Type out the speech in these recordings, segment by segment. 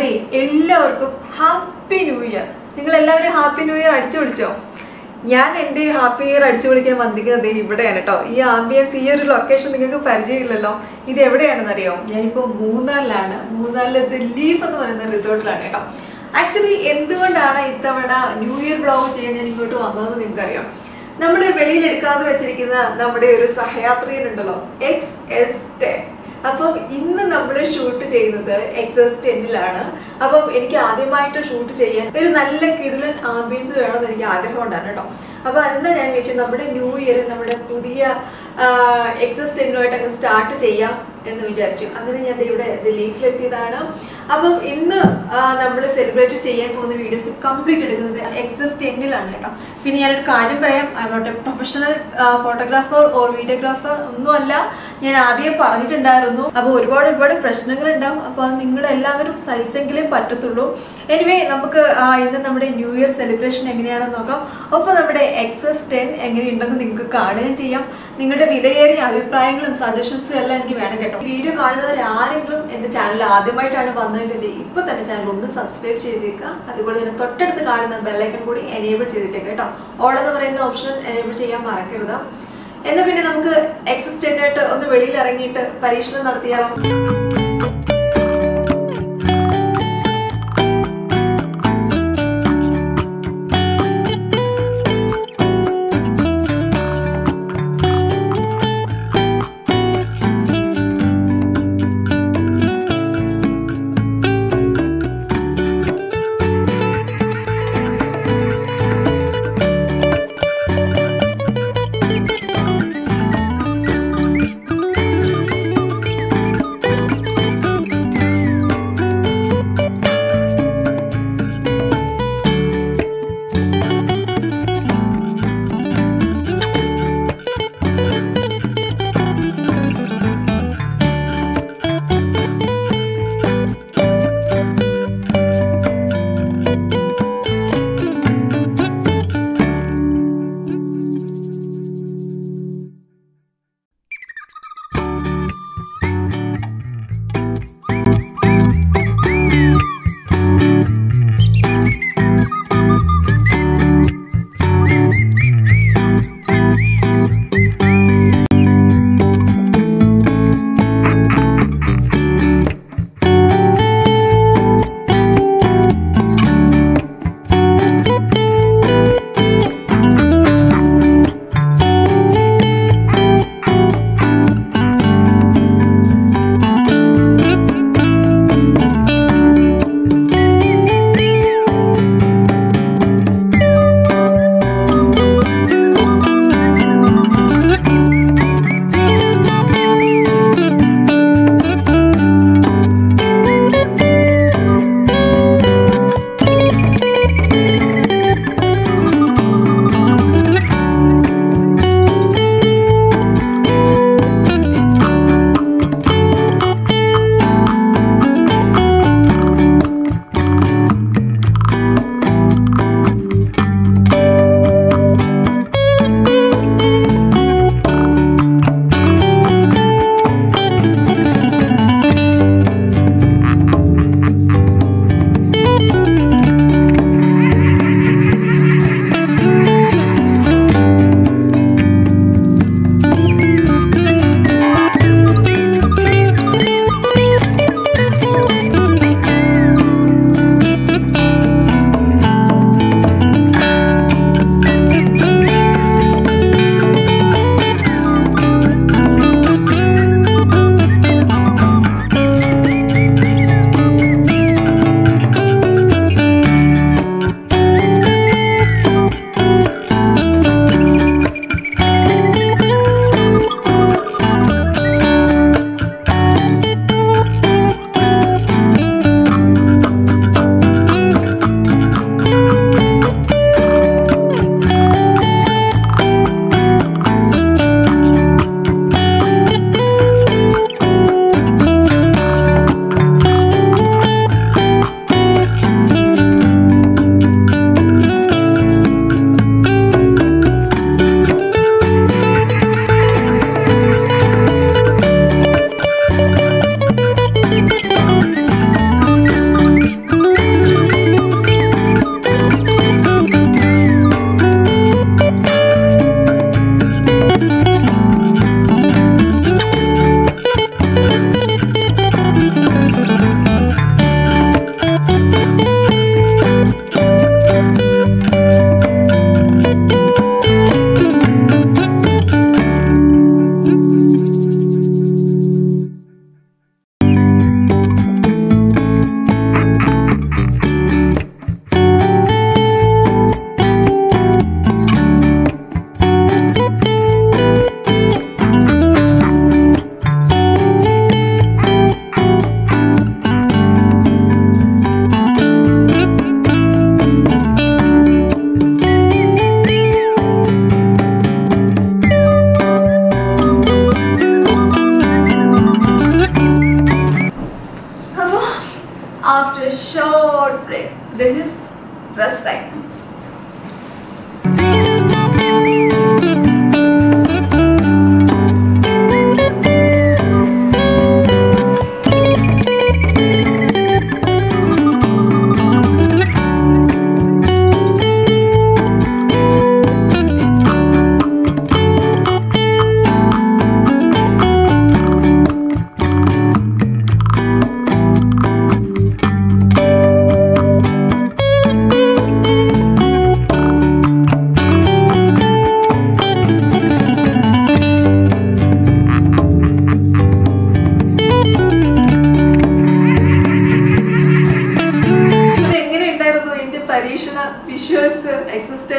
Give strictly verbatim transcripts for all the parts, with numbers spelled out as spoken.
അതെ, എല്ലാവർക്കും happy new year. നിങ്ങൾ എല്ലാവരും ഹാപ്പി ന്യൂ ഇയർ അടിച്ചു വിളിച്ചോ? ഞാൻ എൻ്റെ ഹാപ്പി ഇയർ അടിച്ചു വിളിക്കാൻ വന്നിരിക്കുന്നത് ഇവിടെയാണ് കേട്ടോ. ഈ ആംബിയൻസ്, ഈ ഒരു ലൊക്കേഷൻ നിങ്ങൾക്ക് പരിചയമില്ലല്ലോ. ഇത് എവിടെയാണെന്ന് അറിയോ? ഞാനിപ്പോൾ മൂന്നാറിലാണ്. മൂന്നാറിലെ ദ ലീഫ് എന്ന് പറയുന്ന റിസോർട്ടിലാണ് കേട്ടോ. ആക്ച്വലി എന്തുകൊണ്ടാണ് ഇത്തവണ ന്യൂ ഇയർ ബ്ലോഗ് ചെയ്യാൻ ഞാൻ ഇങ്ങോട്ട് വന്നതെന്ന് നിങ്ങൾക്കറിയാം. നമ്മൾ വെളിയിലെടുക്കാതെ വെച്ചിരിക്കുന്ന നമ്മുടെ ഒരു സഹയാത്രികനുണ്ടല്ലോ, എക്സ് എസ് ടെൻ. അപ്പം ഇന്ന് നമ്മൾ ഷൂട്ട് ചെയ്യുന്നത് എക്സ് എസ് ടെന്നിലാണ്. അപ്പം എനിക്ക് ആദ്യമായിട്ട് ഷൂട്ട് ചെയ്യാൻ ഒരു നല്ല കിടിലൻ ആംബിയൻസ് വേണമെന്ന് എനിക്ക് ആഗ്രഹം ഉണ്ടായിരുന്നു കേട്ടോ. അപ്പൊ അന്ന് ഞാൻ വെച്ചു നമ്മുടെ ന്യൂ ഇയർ നമ്മുടെ പുതിയ എക്സ് എസ് ടെന്നുമായിട്ട് അങ്ങ് സ്റ്റാർട്ട് ചെയ്യാം എന്ന് വിചാരിച്ചു. അങ്ങനെ ഞാൻ ഇവിടെ ലീഫിലെത്തിയതാണ്. അപ്പം ഇന്ന് നമ്മൾ സെലിബ്രേറ്റ് ചെയ്യാൻ പോകുന്ന വീഡിയോസ് കംപ്ലീറ്റ് എടുക്കുന്നത് എക്സ് എസ് ടെന്നിലാണ് കേട്ടോ. പിന്നെ ഞാനൊരു കാര്യം പറയാം, I not a professional photographer or videographer ഒന്നുമല്ല. ഞാൻ ആദ്യം പറഞ്ഞിട്ടുണ്ടായിരുന്നു. അപ്പോൾ ഒരുപാട് ഒരുപാട് പ്രശ്നങ്ങൾ ഉണ്ടാവും. അപ്പോൾ അത് നിങ്ങളെല്ലാവരും സഹിച്ചെങ്കിലേ പറ്റത്തുള്ളൂ. എനിവേ, നമുക്ക് ഇന്ന് നമ്മുടെ ന്യൂ ഇയർ സെലിബ്രേഷൻ എങ്ങനെയാണെന്ന് നോക്കാം. ഒപ്പം നമ്മുടെ എക്സ് എസ് ടെൻ എങ്ങനെയുണ്ടെന്ന് നിങ്ങൾക്ക് കാണുകയും ചെയ്യാം. നിങ്ങളുടെ വിലയേറിയ അഭിപ്രായങ്ങളും സജഷൻസും എല്ലാം എനിക്ക് വേണം കേട്ടോ. വീഡിയോ കാണുന്നവർ ആരെങ്കിലും എൻ്റെ ചാനൽ ആദ്യമായിട്ടാണ് വന്നതെങ്കിൽ ഇപ്പൊ തന്നെ ചാനൽ ഒന്ന് സബ്സ്ക്രൈബ് ചെയ്തേക്കുക. അതുപോലെ തന്നെ തൊട്ടടുത്ത് കാണുന്ന ബെല്ലൈക്കൺ കൂടി എനേബിൾ ചെയ്തിട്ടേക്ക് കേട്ടോ. ഓൾ എന്ന് പറയുന്ന ഓപ്ഷൻ എനേബിൾ ചെയ്യാൻ മറക്കരുത്. എന്നാൽ പിന്നെ നമുക്ക് എക്സ് എസ് ടെൻ ആയിട്ട് ഒന്ന് വെളിയിൽ ഇറങ്ങിയിട്ട് പരീക്ഷണം നടത്തിയാലോ?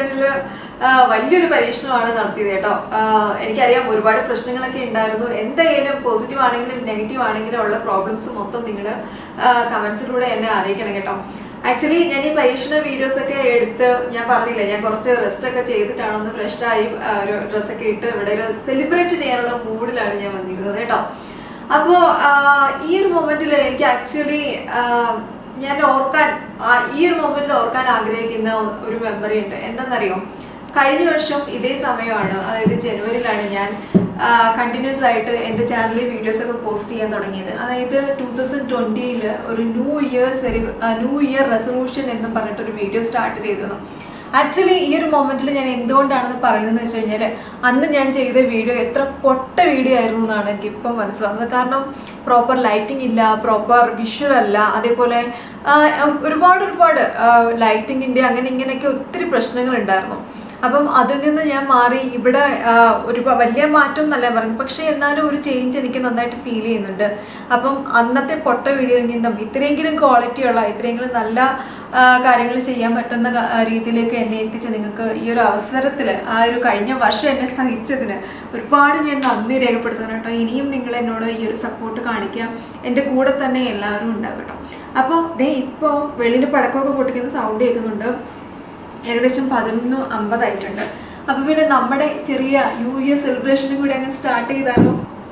ചാനലിൽ വലിയൊരു പരീക്ഷണമാണ് നടത്തിയത് കേട്ടോ. എനിക്കറിയാം ഒരുപാട് പ്രശ്നങ്ങളൊക്കെ ഉണ്ടായിരുന്നു. എന്തായാലും പോസിറ്റീവ് ആണെങ്കിലും നെഗറ്റീവ് ആണെങ്കിലും ഉള്ള പ്രോബ്ലംസ് മൊത്തം നിങ്ങൾ കമന്റ്സിലൂടെ എന്നെ അറിയിക്കണം കേട്ടോ. ആക്ച്വലി ഞാൻ ഈ പരീക്ഷണ വീഡിയോസ് ഒക്കെ എടുത്ത് ഞാൻ പറഞ്ഞില്ലേ, ഞാൻ കുറച്ച് റെസ്റ്റ് ഒക്കെ ചെയ്തിട്ടാണ് ഒന്ന് ഫ്രഷ് ആയി ഒരു ഡ്രസ്സൊക്കെ ഇട്ട് ഇവിടെ ഒരു സെലിബ്രേറ്റ് ചെയ്യാനുള്ള മൂഡിലാണ് ഞാൻ വന്നിരുന്നത് കേട്ടോ. അപ്പോൾ ഈ ഒരു മൊമെന്റിൽ എനിക്ക് ആക്ച്വലി ഞാൻ ഓർക്കാൻ ഈ ഒരു മൊമെന്റിൽ ഓർക്കാൻ ആഗ്രഹിക്കുന്ന ഒരു മെമ്മറി ഉണ്ട്. എന്താണെന്നറിയോ, കഴിഞ്ഞ വർഷം ഇതേ സമയമാണ്, അതായത് ജനുവരിയിലാണ് ഞാൻ കണ്ടിന്യൂസ് ആയിട്ട് എൻ്റെ ചാനലിൽ വീഡിയോസ് ഒക്കെ പോസ്റ്റ് ചെയ്യാൻ തുടങ്ങിയത്. അതായത് ടൂ തൗസൻഡ് ട്വന്റിയിൽ ഒരു ന്യൂ ഇയർ സെലി ന്യൂ ഇയർ റെസൊല്യൂഷൻ എന്ന് പറഞ്ഞിട്ടൊരു വീഡിയോ സ്റ്റാർട്ട് ചെയ്തിരുന്നു. ആക്ച്വലി ഈ ഒരു മൊമെന്റിൽ ഞാൻ എന്തുകൊണ്ടാണെന്ന് പറയുന്നതെന്ന് വെച്ച് കഴിഞ്ഞാൽ, അന്ന് ഞാൻ ചെയ്ത വീഡിയോ എത്ര പൊട്ട വീഡിയോ ആയിരുന്നു എന്നാണ് എനിക്ക് ഇപ്പം മനസ്സിലാവുന്നത്. കാരണം പ്രോപ്പർ ലൈറ്റിംഗ് ഇല്ല, പ്രോപ്പർ വിഷ്വൽ അല്ല, അതേപോലെ ഒരുപാട് ഒരുപാട് ലൈറ്റിങ്ങിൻ്റെ അങ്ങനെ ഇങ്ങനെയൊക്കെ ഒത്തിരി പ്രശ്നങ്ങൾ ഉണ്ടായിരുന്നു. അപ്പം അതിൽ നിന്ന് ഞാൻ മാറി ഇവിടെ ഒരു വലിയ മാറ്റം എന്നല്ല പറയുന്നത്, പക്ഷേ എന്നാലും ഒരു ചേഞ്ച് എനിക്ക് നന്നായിട്ട് ഫീൽ ചെയ്യുന്നുണ്ട്. അപ്പം അന്നത്തെ പൊട്ട വീഡിയോയിൽ നിന്നും ഇത്രയെങ്കിലും ക്വാളിറ്റിയുള്ള ഇത്രയെങ്കിലും നല്ല കാര്യങ്ങൾ ചെയ്യാൻ പറ്റുന്ന രീതിയിലേക്ക് എന്നെ എത്തിച്ച് നിങ്ങൾക്ക് ഈ ഒരു അവസരത്തിൽ ആ ഒരു കഴിഞ്ഞ വർഷം എന്നെ സഹിച്ചതിന് ഒരുപാട് ഞാൻ നന്ദി രേഖപ്പെടുത്തുന്നു കേട്ടോ. ഇനിയും നിങ്ങൾ എന്നോട് ഈ ഒരു സപ്പോർട്ട് കാണിക്കുക, എൻ്റെ കൂടെ തന്നെ എല്ലാവരും ഉണ്ടാകട്ടോ. അപ്പോൾ ദേ ഇപ്പോൾ വെളിയിൽ പടക്കമൊക്കെ പൊട്ടിക്കുന്ന സൗണ്ട് കേൾക്കുന്നുണ്ട്. ഏകദേശം പതിനൊന്ന് അമ്പതായിട്ടുണ്ട്. അപ്പൊ പിന്നെ നമ്മുടെ ചെറിയ ന്യൂ ഇയർ സെലിബ്രേഷനും കൂടി അങ്ങ് സ്റ്റാർട്ട് ചെയ്താലോ.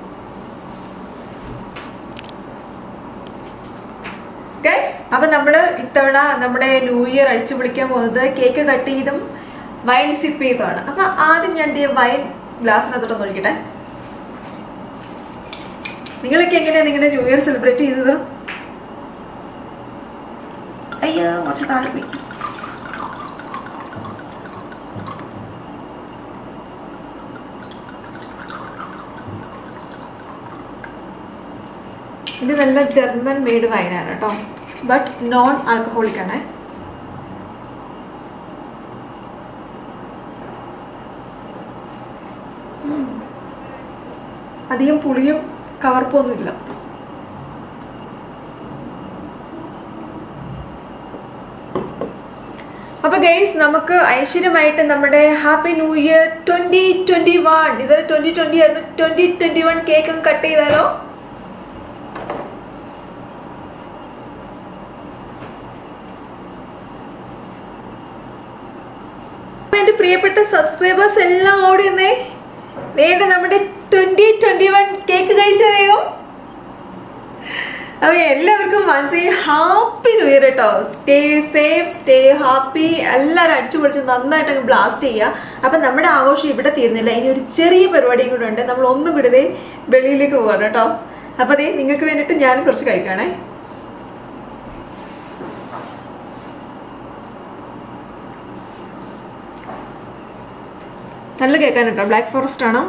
ഗൈസ്, അപ്പൊ നമ്മള് ഇത്തവണ നമ്മുടെ ന്യൂ ഇയർ അടിച്ചു പിടിക്കാൻ പോകുന്നത് കേക്ക് കട്ട് ചെയ്തും വൈൻ സിപ്പ് ചെയ്തുമാണ്. അപ്പൊ ആദ്യം ഞാൻ എന്ത് വൈൻ ഗ്ലാസ്സിനകത്തോട്ട് ഒഴിക്കട്ടെ. നിങ്ങളൊക്കെ എങ്ങനെയാ നിങ്ങളുടെ ന്യൂ ഇയർ സെലിബ്രേറ്റ് ചെയ്തത്? അയ്യോ കുറച്ച് താഴെ പോയി. ഇത് നല്ല ജർമ്മൻ മെയ്ഡ് വൈനാണ് കേട്ടോ, ബട്ട് നോൺ ആൽക്കഹോളിക് ആണ്. അധികം പുളിയും കവർപ്പൊന്നുമില്ല. അപ്പൊ ഗൈസ്, നമുക്ക് ഐശ്വര്യമായിട്ട് നമ്മുടെ happy new year twenty twenty one ഇതൊരു ട്വന്റി ട്വന്റി ആയിരുന്നു, twenty twenty one cake cut ചെയ്താലോ? എന്റെ പ്രിയപ്പെട്ട സബ്സ്ക്രൈബേഴ്സ് എല്ലാം ഓടി വന്നേ, നേരെ നമ്മുടെ ട്വന്റി ട്വന്റി വൺ കേക്ക് കഴിച്ച വേഗം. അപ്പൊ എല്ലാവർക്കും മനസ്സിൽ ഹാപ്പി ന്യൂ ഇയർ കേട്ടോ. Stay safe, stay happy. എല്ലാവരും അടിച്ചു പൊളിച്ച് നന്നായിട്ട് അങ്ങ് ബ്ലാസ്റ്റ് ചെയ്യുക. അപ്പൊ നമ്മുടെ ആഘോഷം ഇവിടെ തീർന്നില്ല, ഇനി ഒരു ചെറിയ പരിപാടിയും കൂടെ ഉണ്ട്. നമ്മൾ ഒന്നും വിടുതേ വെളിയിലേക്ക് പോകണം കേട്ടോ. അപ്പൊ അതേ നിങ്ങൾക്ക് വേണ്ടിയിട്ട് ഞാനും കുറച്ച് കഴിക്കണേ. നല്ല കേൾക്കാൻ കേട്ടോ, ബ്ലാക്ക് ഫോറസ്റ്റ് ആണ്.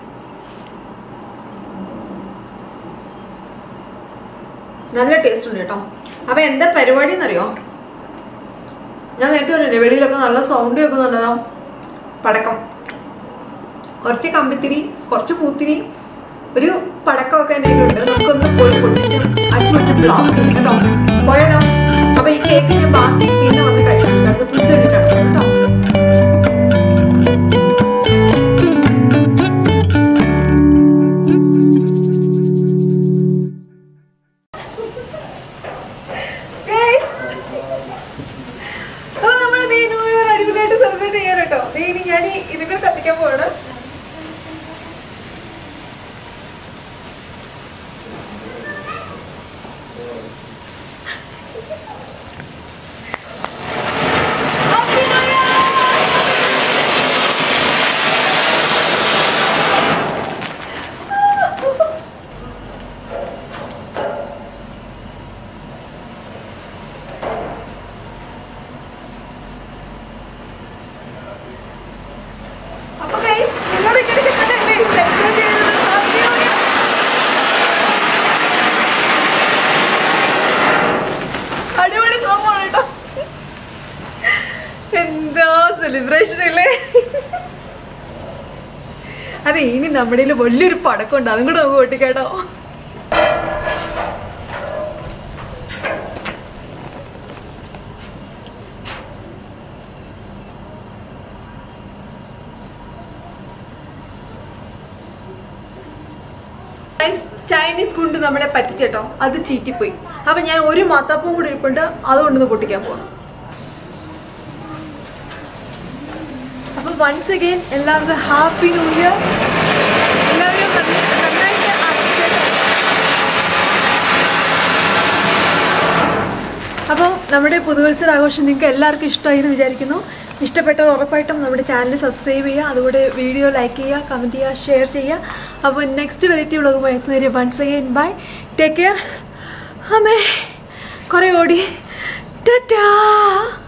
നല്ല ടേസ്റ്റ് ഉണ്ട് കേട്ടോ. അപ്പൊ എന്താ പരിപാടി എന്നറിയോ, ഞാൻ നേരത്തെ പറഞ്ഞില്ലേ വെളിയിലൊക്കെ നല്ല സൗണ്ട് കേൾക്കുന്നുണ്ടോ, പടക്കം, കുറച്ച് കമ്പിത്തിരി, കുറച്ച് പൂത്തിരി, ഒരു പടക്കമൊക്കെ എൻ്റെ കയ്യിലുണ്ട്. നമുക്കൊന്ന് പോയി പൊട്ടിച്ച് അടിച്ചു പൊട്ടിച്ച് ബ്ലാസ്റ്റ് ചെയ്യും കേട്ടോ. പോയാലോ? അപ്പൊ ഈ കേക്ക് ഞാൻ ബാക്കി പിന്നെ വന്ന് കഴിച്ചിട്ടുണ്ട്, അത് ഫ്രിഡ്ജ് വെച്ചിട്ടാണ് കേട്ടോ. ഞാൻ ഇതിനെ കത്തിക്കാൻ പോവാണ്. സെലിബ്രേഷൻ അല്ലേ? അതെ, ഇനി നമ്മുടെ വലിയൊരു പടക്കം ഉണ്ട്, അതും കൂടെ നമുക്ക് പൊട്ടിക്കാട്ടോ. ചൈനീസ് ഗുണ്ട് നമ്മളെ പറ്റിച്ചേട്ടോ, അത് ചീറ്റിപ്പോയി. അപ്പൊ ഞാൻ ഒരു മാത്താപ്പവും കൂടി ഇരിപ്പുണ്ട്, അതുകൊണ്ടൊന്ന് പൊട്ടിക്കാൻ പോകണം. അപ്പൊ വൺസ് അഗൈൻ എല്ലാവർക്കും ഹാപ്പി ന്യൂ ഇയർ. എല്ലാവരും നന്നായിട്ട് ആഘോഷിക്കട്ടെ. അപ്പോൾ നമ്മുടെ പുതുവത്സര ആഘോഷം നിങ്ങൾക്ക് എല്ലാവർക്കും ഇഷ്ടമായി എന്ന് വിചാരിക്കുന്നു. ഇഷ്ടപ്പെട്ടവർ ഉറപ്പായിട്ടും നമ്മുടെ ചാനൽ സബ്സ്ക്രൈബ് ചെയ്യുക, അതുകൂടെ വീഡിയോ ലൈക്ക് ചെയ്യുക, കമൻറ്റ് ചെയ്യുക, ഷെയർ ചെയ്യുക. അപ്പോൾ നെക്സ്റ്റ് വെറൈറ്റി വ്ളോഗുമായി എത്തുന്നവരെ once again bye, take care. അമ്മേ കുറേ ഓടി, ടാറ്റാ.